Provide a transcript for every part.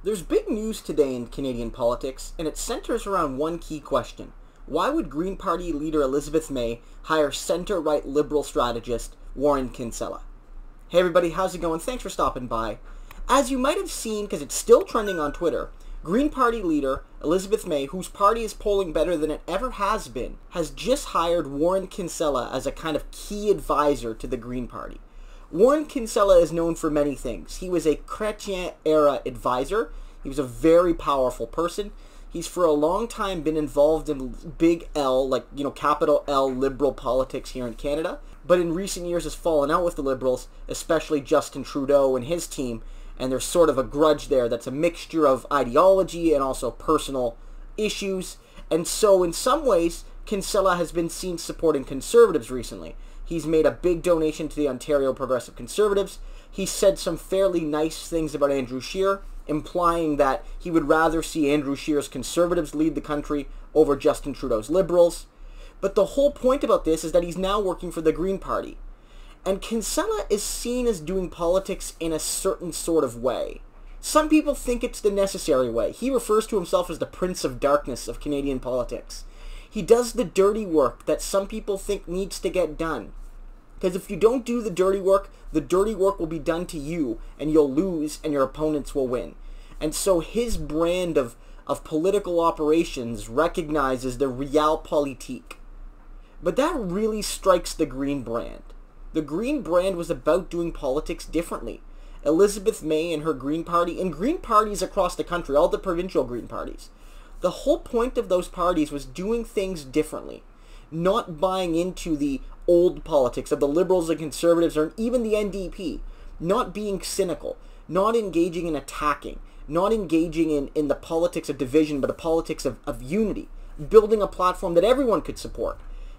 There's big news today in Canadian politics, and it centers around one key question. Why would Green Party leader Elizabeth May hire center-right Liberal strategist Warren Kinsella? Hey everybody, how's it going? Thanks for stopping by. As you might have seen, because it's still trending on Twitter, Green Party leader Elizabeth May, whose party is polling better than it ever has been, has just hired Warren Kinsella as a kind of key advisor to the Green Party. Warren Kinsella is known for many things. He was a Chretien-era advisor. He was a very powerful person. He's for a long time been involved in big L, like, capital L liberal politics here in Canada, but in recent years has fallen out with the Liberals, especially Justin Trudeau and his team, and there's sort of a grudge there that's a mixture of ideology and also personal issues. And so in some ways, Kinsella has been seen supporting Conservatives recently. He's made a big donation to the Ontario Progressive Conservatives. He said some fairly nice things about Andrew Scheer, implying that he would rather see Andrew Scheer's Conservatives lead the country over Justin Trudeau's Liberals. But the whole point about this is that he's now working for the Green Party. And Kinsella is seen as doing politics in a certain sort of way. Some people think it's the necessary way. He refers to himself as the Prince of Darkness of Canadian politics. He does the dirty work that some people think needs to get done. Because if you don't do the dirty work will be done to you, and you'll lose, and your opponents will win. And so his brand of political operations recognizes the realpolitik. But that really strikes the Green brand. The Green brand was about doing politics differently. Elizabeth May and her Green Party, and Green parties across the country, all the provincial Green parties, the whole point of those parties was doing things differently. Not buying into the old politics of the Liberals and Conservatives or even the NDP. Not being cynical. Not engaging in attacking. Not engaging in the politics of division, but a politics of unity. Building a platform that everyone could support.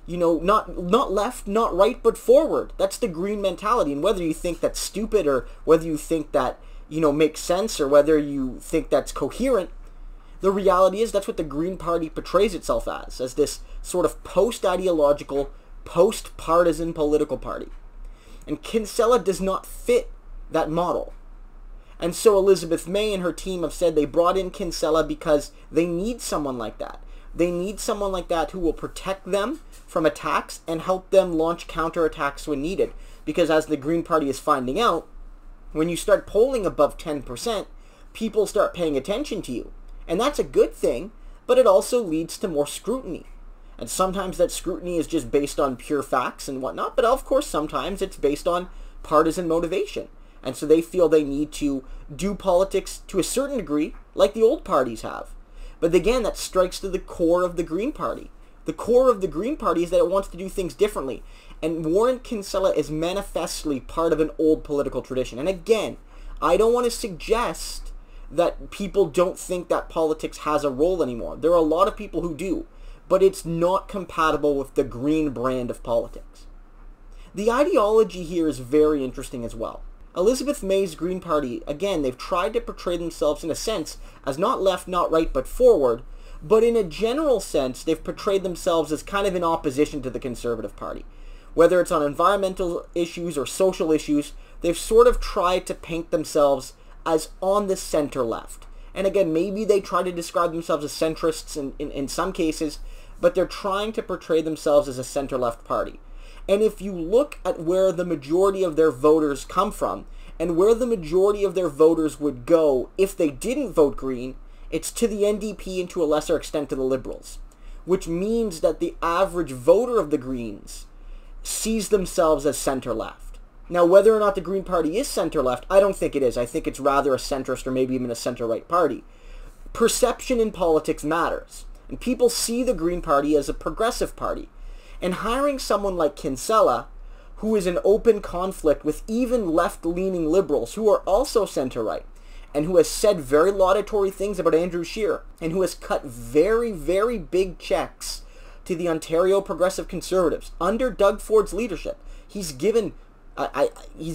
Not left, not right, but forward. That's the Green mentality. And whether you think that's stupid or whether you think that, makes sense or whether you think that's coherent, the reality is that's what the Green Party portrays itself as this sort of post-ideological, post-partisan political party. And Kinsella does not fit that model. And so Elizabeth May and her team have said they brought in Kinsella because they need someone like that. They need someone like that who will protect them from attacks and help them launch counterattacks when needed. Because as the Green Party is finding out, when you start polling above 10%, people start paying attention to you. And that's a good thing, but it also leads to more scrutiny. And sometimes that scrutiny is just based on pure facts and whatnot, but of course sometimes it's based on partisan motivation. And so they feel they need to do politics to a certain degree, like the old parties have. But again, that strikes to the core of the Green Party. The core of the Green Party is that it wants to do things differently. And Warren Kinsella is manifestly part of an old political tradition. And again, I don't want to suggest that people don't think that politics has a role anymore. There are a lot of people who do. But it's not compatible with the Green brand of politics. The ideology here is very interesting as well. Elizabeth May's Green Party, again, they've tried to portray themselves in a sense as not left, not right, but forward, but in a general sense, they've portrayed themselves as kind of in opposition to the Conservative Party. Whether it's on environmental issues or social issues, they've sort of tried to paint themselves as on the center left. And again, maybe they try to describe themselves as centrists in some cases, but they're trying to portray themselves as a center-left party. And if you look at where the majority of their voters come from, and where the majority of their voters would go if they didn't vote Green, it's to the NDP and to a lesser extent to the Liberals. Which means that the average voter of the Greens sees themselves as center-left. Now, whether or not the Green Party is center-left, I don't think it is. I think it's rather a centrist or maybe even a center-right party. Perception in politics matters. And people see the Green Party as a progressive party. And hiring someone like Kinsella, who is in open conflict with even left-leaning Liberals who are also center-right, and who has said very laudatory things about Andrew Scheer, and who has cut very, very big checks to the Ontario Progressive Conservatives under Doug Ford's leadership. He's given a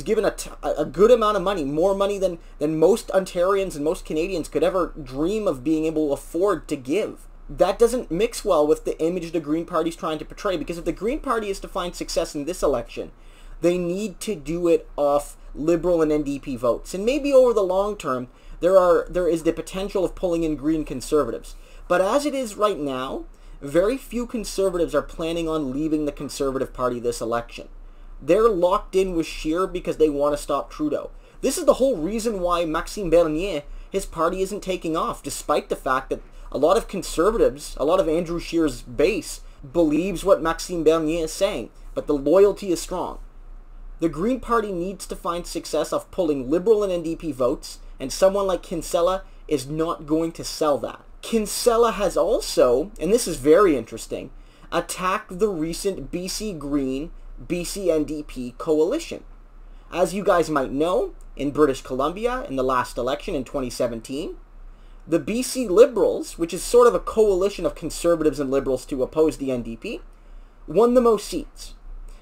good amount of money, more money than most Ontarians and most Canadians could ever dream of being able to afford to give. That doesn't mix well with the image the Green Party is trying to portray, because if the Green Party is to find success in this election, they need to do it off Liberal and NDP votes. And maybe over the long term, there is the potential of pulling in Green Conservatives. But as it is right now, very few Conservatives are planning on leaving the Conservative Party this election. They're locked in with Scheer because they want to stop Trudeau. This is the whole reason why Maxime Bernier, his party isn't taking off, despite the fact that a lot of Conservatives, a lot of Andrew Scheer's base, believes what Maxime Bernier is saying, but the loyalty is strong. The Green Party needs to find success of pulling Liberal and NDP votes, and someone like Kinsella is not going to sell that. Kinsella has also, and this is very interesting, attacked the recent BC Green, BC NDP coalition. As you guys might know, in British Columbia, in the last election in 2017, the BC Liberals, which is sort of a coalition of Conservatives and Liberals to oppose the NDP, won the most seats.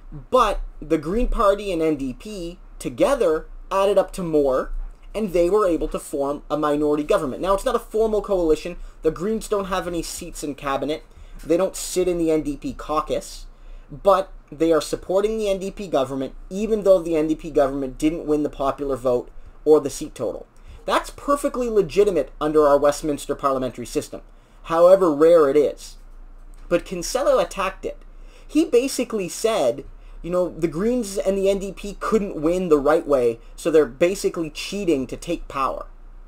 But the Green Party and NDP together added up to more, and they were able to form a minority government. Now, it's not a formal coalition. The Greens don't have any seats in cabinet. They don't sit in the NDP caucus. But they are supporting the NDP government, even though the NDP government didn't win the popular vote or the seat total. That's perfectly legitimate under our Westminster parliamentary system, however rare it is. But Kinsella attacked it. He basically said, you know, the Greens and the NDP couldn't win the right way, so they're basically cheating to take power.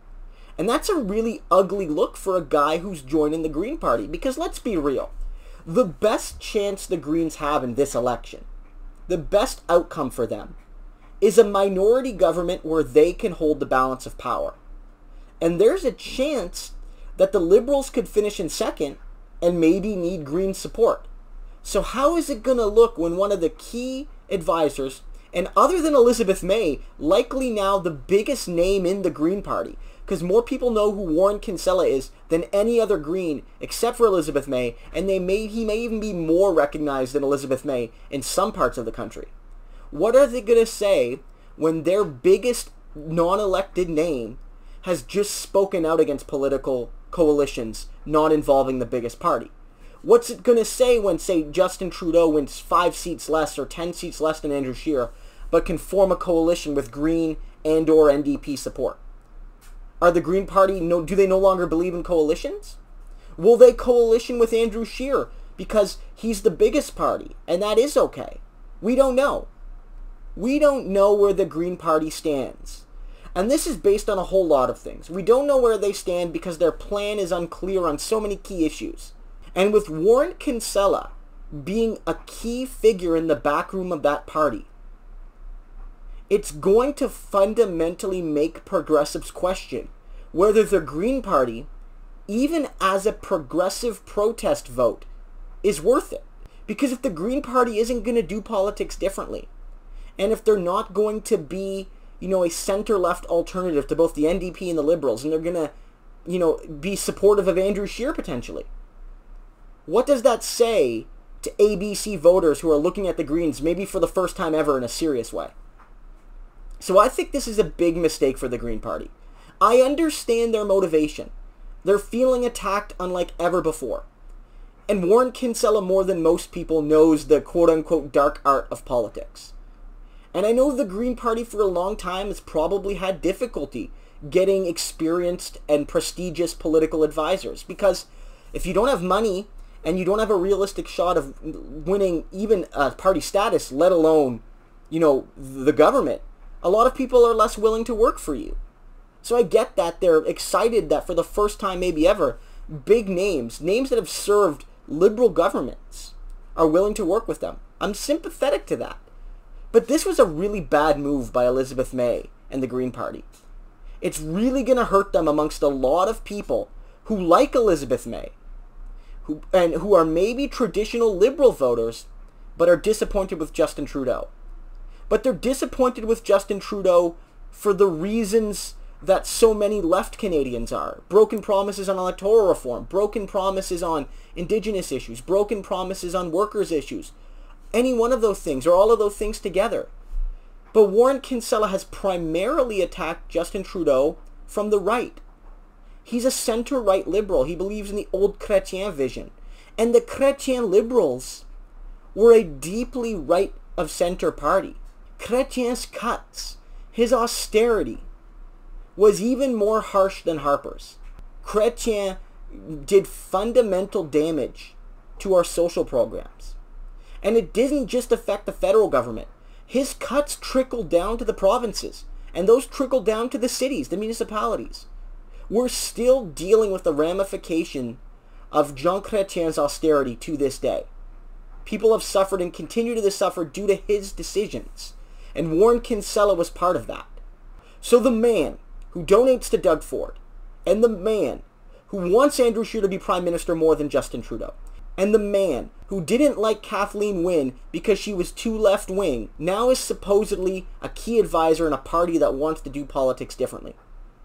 And that's a really ugly look for a guy who's joining the Green Party, because let's be real. The best chance the Greens have in this election, the best outcome for them, is a minority government where they can hold the balance of power. And there's a chance that the Liberals could finish in second and maybe need Green support. So how is it going to look when one of the key advisors, and other than Elizabeth May, likely now the biggest name in the Green Party, because more people know who Warren Kinsella is than any other Green except for Elizabeth May, and he may even be more recognized than Elizabeth May in some parts of the country. What are they going to say when their biggest non-elected name has just spoken out against political coalitions not involving the biggest party? What's it going to say when, say, Justin Trudeau wins 5 seats less or 10 seats less than Andrew Scheer, but can form a coalition with Green and or NDP support? Are the Green Party, do they no longer believe in coalitions? Will they coalition with Andrew Scheer because he's the biggest party, and that is okay? We don't know. We don't know where the Green Party stands. And this is based on a whole lot of things. We don't know where they stand because their plan is unclear on so many key issues. And with Warren Kinsella being a key figure in the backroom of that party, it's going to fundamentally make progressives question whether the Green Party, even as a progressive protest vote, is worth it. Because if the Green Party isn't going to do politics differently, and if they're not going to be, a center-left alternative to both the NDP and the Liberals, and they're going to, be supportive of Andrew Scheer potentially, what does that say to ABC voters who are looking at the Greens maybe for the first time ever in a serious way? So I think this is a big mistake for the Green Party. I understand their motivation. They're feeling attacked unlike ever before. And Warren Kinsella, more than most people, knows the quote-unquote dark art of politics. And I know the Green Party for a long time has probably had difficulty getting experienced and prestigious political advisors, because if you don't have money and you don't have a realistic shot of winning even party status, let alone, the government, a lot of people are less willing to work for you. So I get that they're excited that for the first time maybe ever, big names that have served liberal governments, are willing to work with them. I'm sympathetic to that. But this was a really bad move by Elizabeth May and the Green Party. It's really going to hurt them amongst a lot of people who like Elizabeth May, who are maybe traditional liberal voters, but are disappointed with Justin Trudeau. But they're disappointed with Justin Trudeau for the reasons that so many left Canadians are. Broken promises on electoral reform, broken promises on Indigenous issues, broken promises on workers' issues. Any one of those things, or all of those things together. But Warren Kinsella has primarily attacked Justin Trudeau from the right. He's a center-right liberal. He believes in the old Chretien vision. And the Chretien liberals were a deeply right-of-center party. Chrétien's cuts, his austerity, was even more harsh than Harper's. Chretien did fundamental damage to our social programs. And it didn't just affect the federal government. His cuts trickled down to the provinces, and those trickled down to the cities, the municipalities. We're still dealing with the ramification of Jean Chrétien's austerity to this day. People have suffered and continue to suffer due to his decisions, and Warren Kinsella was part of that. So the man who donates to Doug Ford, and the man who wants Andrew Scheer to be Prime Minister more than Justin Trudeau, and the man who didn't like Kathleen Wynne because she was too left-wing, now is supposedly a key advisor in a party that wants to do politics differently.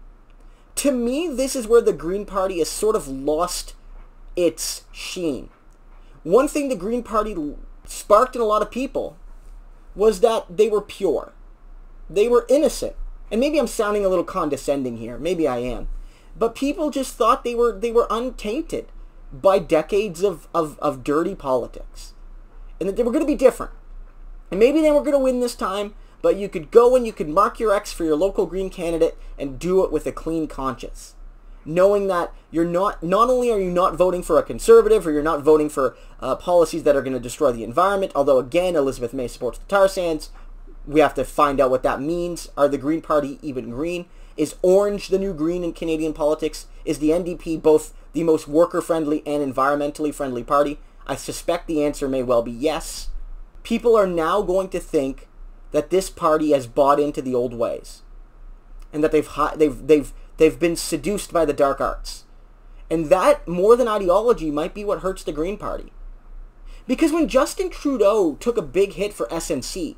To me, this is where the Green Party has sort of lost its sheen. One thing the Green Party sparked in a lot of people was that they were pure. They were innocent. And maybe I'm sounding a little condescending here. Maybe I am. But people just thought they were untainted by decades of dirty politics. And that they were going to be different. And maybe they were going to win this time, but you could go and you could mark your X for your local Green candidate and do it with a clean conscience. Knowing that you're not only are you not voting for a conservative, or you're not voting for policies that are going to destroy the environment, although again, Elizabeth May supports the tar sands. We have to find out what that means. Are the Green Party even green? Is orange the new green in Canadian politics? Is the NDP both the most worker-friendly and environmentally friendly party? I suspect the answer may well be yes. People are now going to think that this party has bought into the old ways, and that they've been seduced by the dark arts. And that, more than ideology, might be what hurts the Green Party. Because when Justin Trudeau took a big hit for SNC,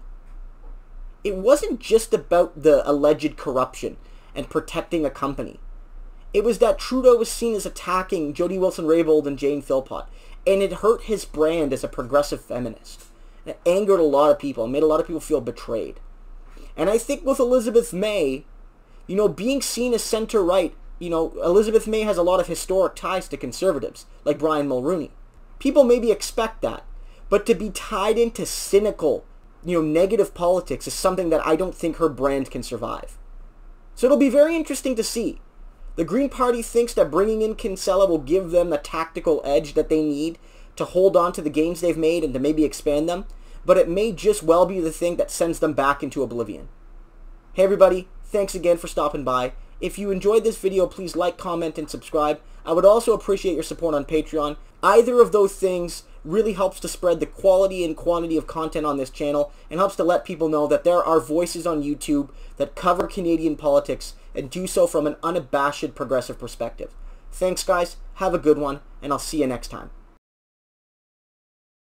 it wasn't just about the alleged corruption and protecting a company. It was that Trudeau was seen as attacking Jody Wilson-Raybould and Jane Philpott, and it hurt his brand as a progressive feminist. It angered a lot of people and made a lot of people feel betrayed. And I think with Elizabeth May, being seen as center-right, Elizabeth May has a lot of historic ties to conservatives, like Brian Mulroney. People maybe expect that, but to be tied into cynical, negative politics is something that I don't think her brand can survive. So it'll be very interesting to see. The Green Party thinks that bringing in Kinsella will give them the tactical edge that they need to hold on to the gains they've made and to maybe expand them, but it may just well be the thing that sends them back into oblivion. Hey everybody, thanks again for stopping by. If you enjoyed this video, please like, comment, and subscribe. I would also appreciate your support on Patreon. Either of those things really helps to spread the quality and quantity of content on this channel and helps to let people know that there are voices on YouTube that cover Canadian politics and do so from an unabashed progressive perspective. Thanks guys, have a good one, and I'll see you next time.